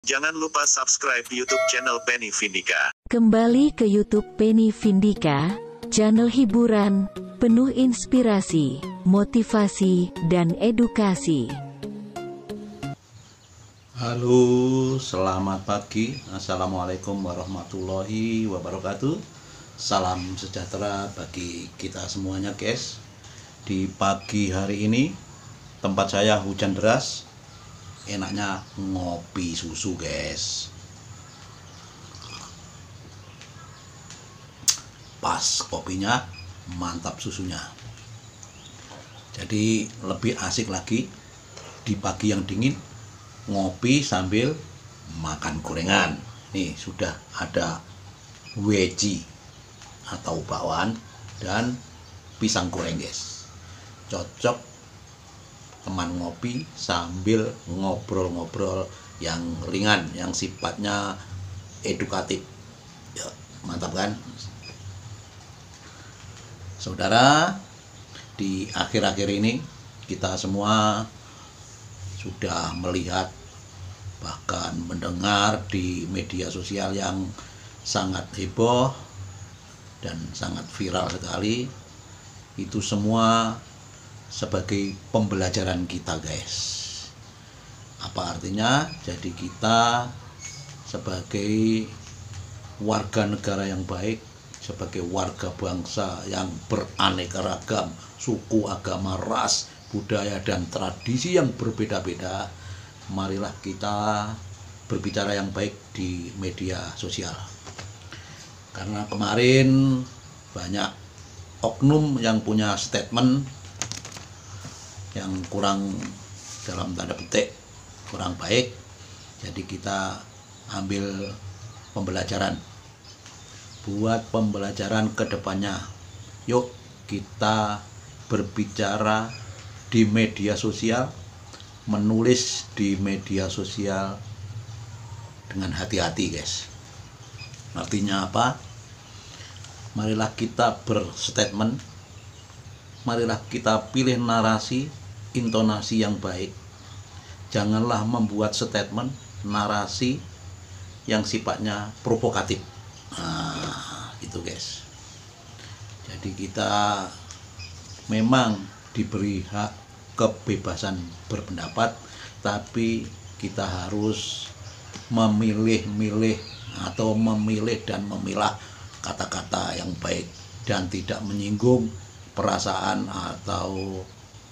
Jangan lupa subscribe YouTube channel Penny Vindika. Kembali ke YouTube Penny Vindika, channel hiburan, penuh inspirasi, motivasi, dan edukasi. Halo, selamat pagi. Assalamualaikum warahmatullahi wabarakatuh. Salam sejahtera bagi kita semuanya, guys. Di pagi hari ini, tempat saya hujan deras. Enaknya ngopi susu, guys. Pas kopinya, mantap susunya. Jadi lebih asik lagi di pagi yang dingin ngopi sambil makan gorengan. Nih sudah ada weci atau bakwan dan pisang goreng, guys. Cocok teman ngopi sambil ngobrol-ngobrol yang ringan, yang sifatnya edukatif. Ya, mantap kan? Saudara, di akhir-akhir ini kita semua sudah melihat bahkan mendengar di media sosial yang sangat heboh dan sangat viral sekali. Itu semua sebagai pembelajaran kita, guys. Apa artinya? Jadi kita sebagai warga negara yang baik, sebagai warga bangsa yang beraneka ragam, suku, agama, ras, budaya, dan tradisi yang berbeda-beda, marilah kita berbicara yang baik di media sosial. Karena kemarin banyak oknum yang punya statement yang kurang, dalam tanda petik, kurang baik. Jadi kita ambil pembelajaran, buat pembelajaran ke depannya. Yuk kita berbicara di media sosial, menulis di media sosial dengan hati-hati, guys. Artinya apa? Marilah kita berstatement, marilah kita pilih narasi, intonasi yang baik. Janganlah membuat statement, narasi yang sifatnya provokatif. Nah, itu, guys. Jadi kita memang diberi hak kebebasan berpendapat, tapi kita harus memilih-milih atau memilih dan memilah kata-kata yang baik dan tidak menyinggung perasaan atau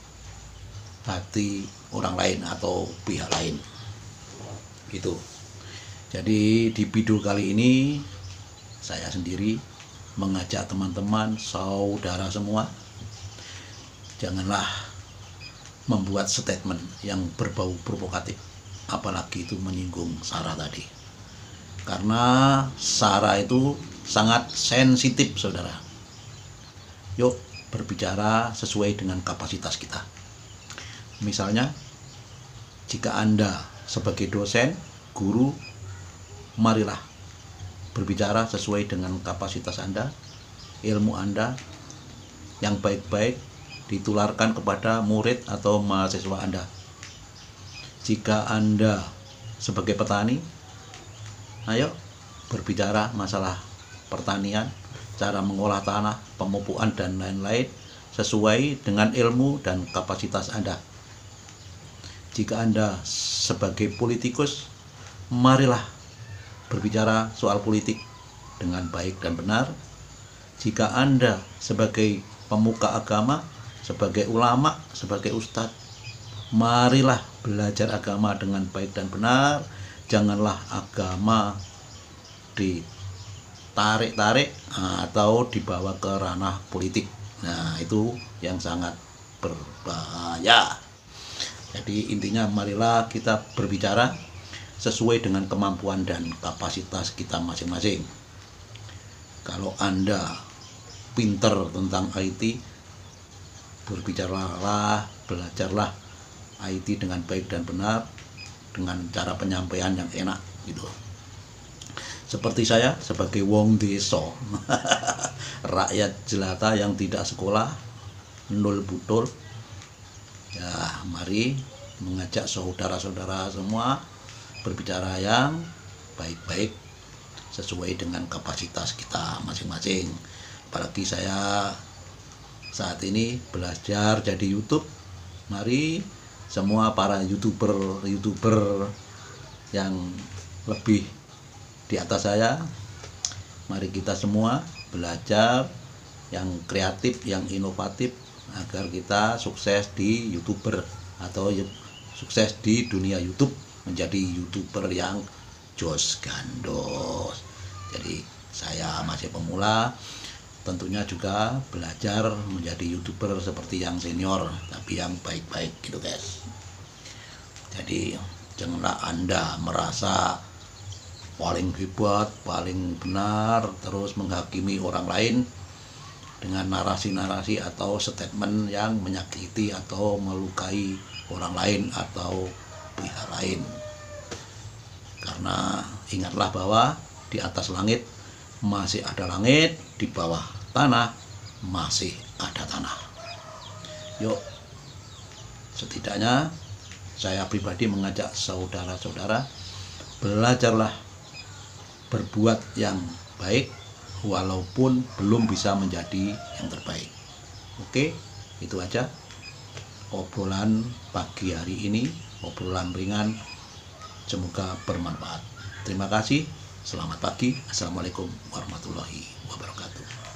hati orang lain atau pihak lain. Gitu. Jadi di video kali ini saya sendiri mengajak teman-teman, saudara semua, janganlah membuat statement yang berbau provokatif, apalagi itu menyinggung SARA tadi. Karena SARA itu sangat sensitif, saudara. Yuk berbicara sesuai dengan kapasitas kita. Misalnya, jika Anda sebagai dosen, guru, marilah berbicara sesuai dengan kapasitas Anda, ilmu Anda yang baik-baik ditularkan kepada murid atau mahasiswa Anda. Jika Anda sebagai petani, ayo berbicara masalah pertanian, cara mengolah tanah, pemupukan, dan lain-lain sesuai dengan ilmu dan kapasitas Anda. Jika Anda sebagai politikus, marilah berbicara soal politik dengan baik dan benar. Jika Anda sebagai pemuka agama, sebagai ulama, sebagai ustadz, marilah belajar agama dengan baik dan benar. Janganlah agama ditarik-tarik atau dibawa ke ranah politik. Nah, itu yang sangat berbahaya. Jadi intinya marilah kita berbicara sesuai dengan kemampuan dan kapasitas kita masing-masing. Kalau Anda pinter tentang IT, berbicaralah, belajarlah IT dengan baik dan benar, dengan cara penyampaian yang enak, gitu. Seperti saya sebagai wong desa, rakyat jelata yang tidak sekolah, nul butul, ya mari mengajak saudara-saudara semua berbicara yang baik-baik sesuai dengan kapasitas kita masing-masing. Apalagi saya saat ini belajar jadi YouTube. Mari semua para YouTuber yang lebih di atas saya, mari kita semua belajar yang kreatif, yang inovatif agar kita sukses di YouTuber atau sukses di dunia YouTube, menjadi YouTuber yang jos gandos. Jadi saya masih pemula, tentunya juga belajar menjadi YouTuber seperti yang senior, tapi yang baik-baik gitu guys. Jadi janganlah Anda merasa paling hebat, paling benar, terus menghakimi orang lain dengan narasi-narasi atau statement yang menyakiti atau melukai orang lain atau pihak lain. Karena ingatlah bahwa di atas langit masih ada langit, di bawah tanah masih ada tanah. Yuk, setidaknya saya pribadi mengajak saudara-saudara, belajarlah berbuat yang baik walaupun belum bisa menjadi yang terbaik. Oke, itu aja obrolan pagi hari ini, obrolan ringan, semoga bermanfaat. Terima kasih, selamat pagi, assalamualaikum warahmatullahi wabarakatuh.